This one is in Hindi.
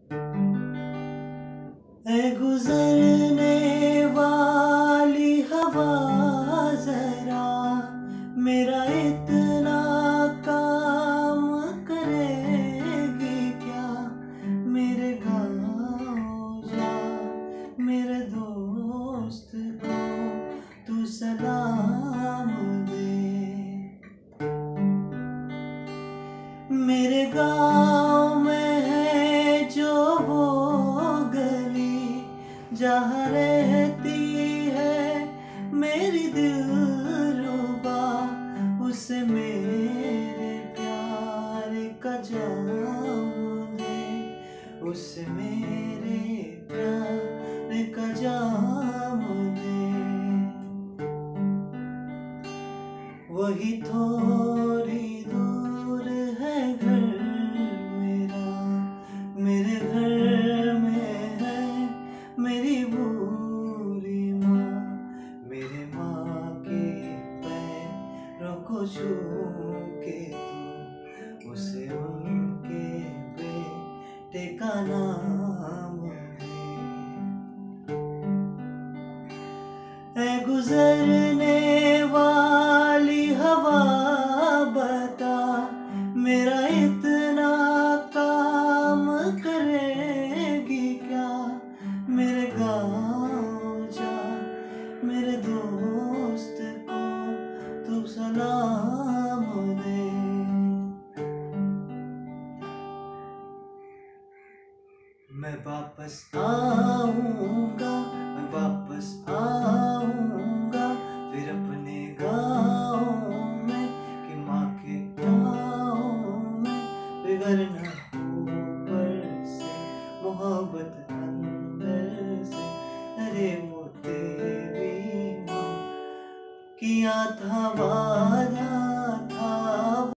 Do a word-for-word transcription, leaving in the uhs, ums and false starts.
ऐ गुजरने वाली हवा जरा मेरा इतना काम करेगी क्या। मेरे गाँव जा मेरे दोस्त को तू सलाम दे। मेरे गाँव में है जो वो गली जहाँ रहती है मेरी दिलरुबा, उसे मेरे प्यार का जाम दे, उसे मेरे प्यार का जाम दे। वही थोड़ी दूर है घर मेरा, मेरे घर में है मेरी बूढ़ी माँ। मेरे माँ के पैरों को छू के तू उसे उनके बेटे का नाम दे। ऐ गुजरने वाली हवा बता मेरा इतना काम करेगी क्या। मेरे गाँव जा मेरे दोस्त को तू सलाम दे। मैं वापस आऊंगा, मैं वापस आऊंगा फिर अपने गाँव में कि माँ के गाँव में बिगड़ना ऊपर से मोहब्बत अंदर से। अरे वो तेरी माँ किया था वादा था।